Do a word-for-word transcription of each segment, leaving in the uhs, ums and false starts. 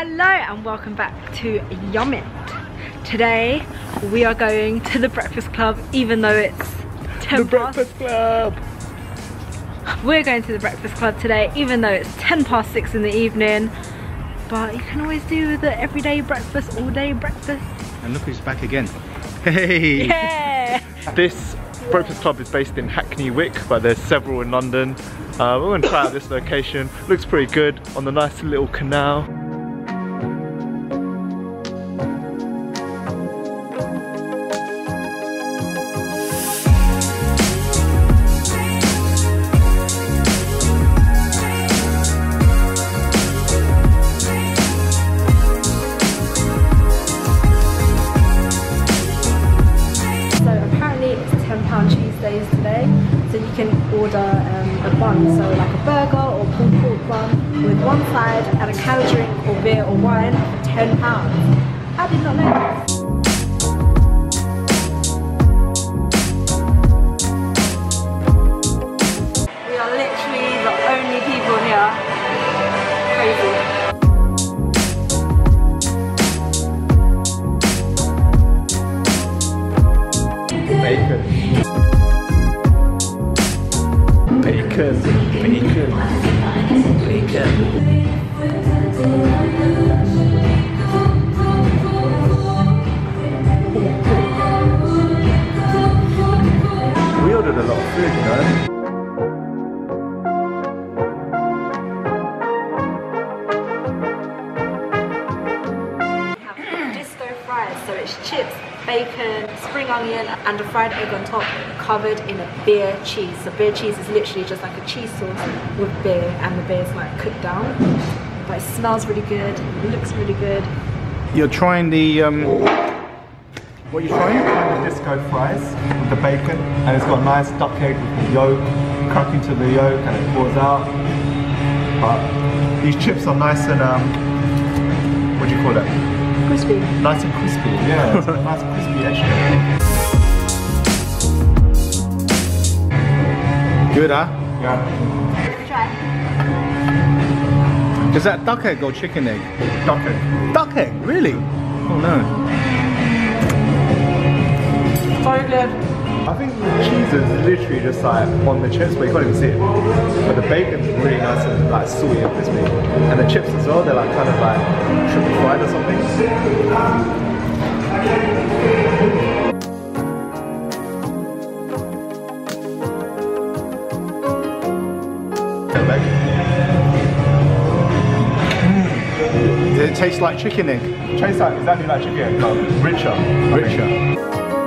Hello and welcome back to Yumit. Today we are going to the Breakfast Club, even though it's ten The Breakfast Club! We're going to the Breakfast Club today, even though it's ten past six in the evening. But you can always do the everyday breakfast, all day breakfast. And look who's back again. Hey! Yeah! This Breakfast Club is based in Hackney Wick, but there's several in London. Uh, we're going to try out this location. Looks pretty good on the nice little canal. Today, so you can order um, a bun, so like a burger or pulled pork bun with one side and a canned drink or beer or wine for ten pounds. I did not know this. We are literally the only people here. Crazy. Bacon. Bacon, bacon, bacon. We ordered a lot of food, you know. We have disco fries, so it's chips, bacon, spring onion and a fried egg on top, covered in a beer cheese. So beer cheese is literally just like a cheese sauce with beer, and the beer's like cooked down. But it smells really good, it looks really good. You're trying the, um, what are you trying? You're trying the disco fries with the bacon, and it's got a nice duck egg with the yolk, crack into the yolk and it pours out. But these chips are nice and, um, what do you call it? Crispy. Nice and crispy, yeah. It's a nice crispy extra. Good, huh? Yeah. Try. Is that duck egg or chicken egg? Duck egg. Duck egg? Really? Oh no. So good. I think the cheese is literally just like on the chips, but you can't even see it. But the bacon's really nice and like salty and crispy. And the chips as well, they're like kind of like triple fried or something. Mm. Does it taste like chicken egg? It tastes like exactly like chicken egg, but richer. Richer.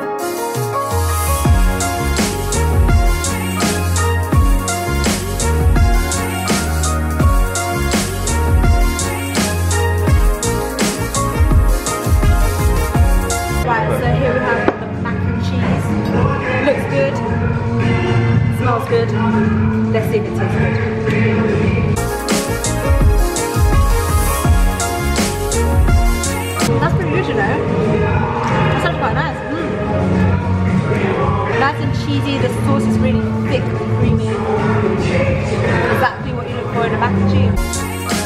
Good. Let's see if it tastes good. That's pretty good, you know. That's actually quite nice. Mm. Nice and cheesy. The sauce is really thick and creamy. Exactly what you look for in a mac and cheese.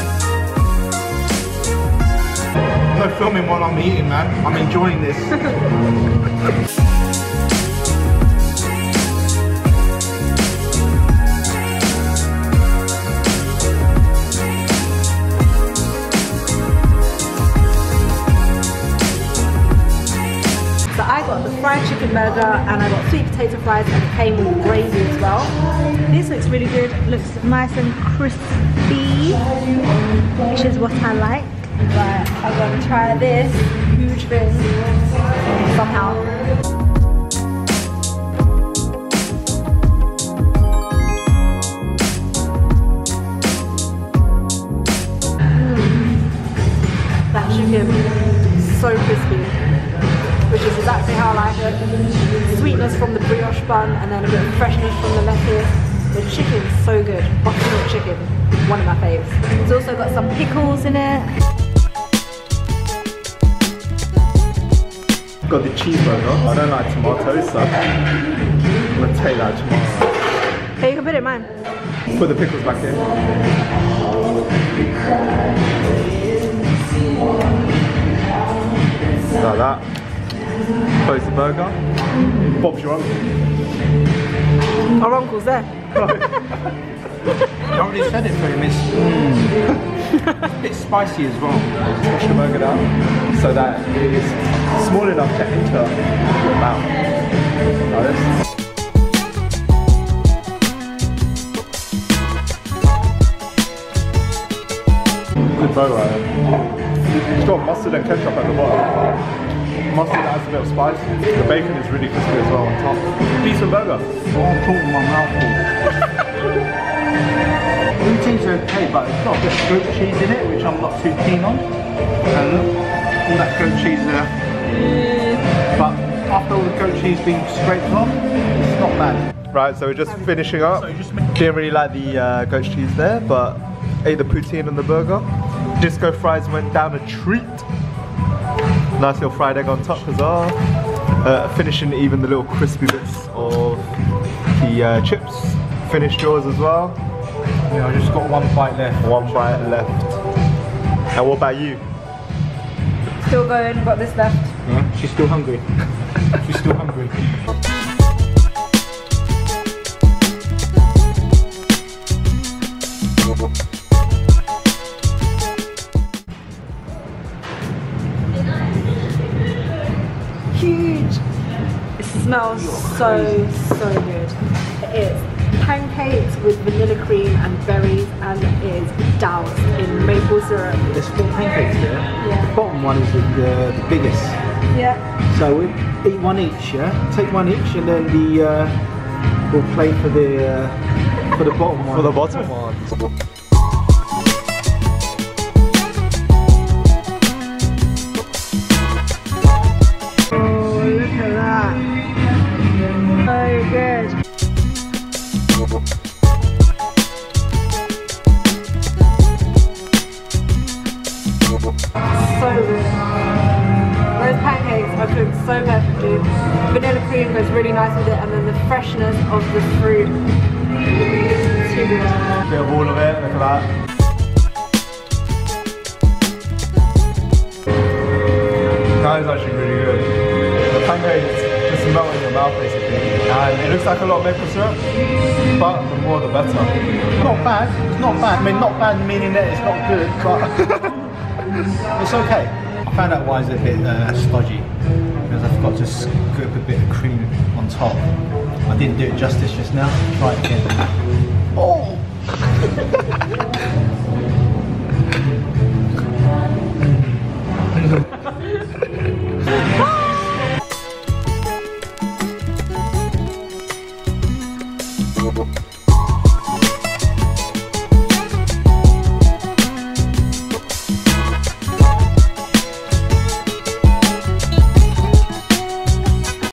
No filming while I'm eating, man. I'm enjoying this. Fried chicken burger, and I got sweet potato fries, and it came with gravy as well. This looks really good, looks nice and crispy, which is what I like. But I'm gonna try this huge thing somehow. Mm. That chicken, so crispy. Which is exactly how I like it. Sweetness from the brioche bun and then a bit of freshness from the lettuce. The chicken's so good. Butternut chicken, one of my faves. It's also got some pickles in it. Got the cheeseburger. I don't like tomatoes, so I'm gonna take that tomorrow. Hey, you can put it in mine. Put the pickles back in. that. Close the burger. Bob's your uncle. Our uncle's there. I already said it for him, it's, mm, it's a bit spicy as well. Push the burger down so that it is small enough to enter your mouth. Like this. Good burger right there. It's got mustard and ketchup at the bottom. Mustard adds a bit of spice. The bacon is really crispy as well on top. Decent burger. Oh, I'm talking my mouth full. The poutine's okay, but it's got a bit of goat cheese in it, which I'm not too keen on. And look, all that goat cheese there. But after all the goat cheese being scraped off, it's not bad. Right, so we're just finishing up. So just Didn't really like the uh, goat cheese there, but ate the poutine on the burger. Disco fries went down a treat. Nice little fried egg on top as well. Uh, finishing even the little crispy bits of the uh, chips. Finished yours as well. Yeah, I just got one bite left. One bite left. And what about you? Still going, got this left. Yeah, she's still hungry. She's still hungry. Huge. It smells so, so good. It is pancakes with vanilla cream and berries, and it is doused in maple syrup. There's four pancakes there. Yeah. The bottom one is the, the, the biggest. Yeah. So we eat one each, yeah? Take one each and then the uh, we'll play for the uh, for the bottom one. For the bottom one. So good. Those pancakes are cooked so perfectly. Vanilla cream goes really nice with it, and then the freshness of the fruit. Too good. Bit of all of it, look at that. That is actually really good. The pancakes just melt in your mouth basically. And it looks like a lot of maple syrup, but the more the better. Not bad, it's not bad. I mean, not bad meaning that it's not good, but it's okay. I found out why it's a bit uh, stodgy, because I forgot to scoop a bit of cream on top. I didn't do it justice just now. Try it again. Oh!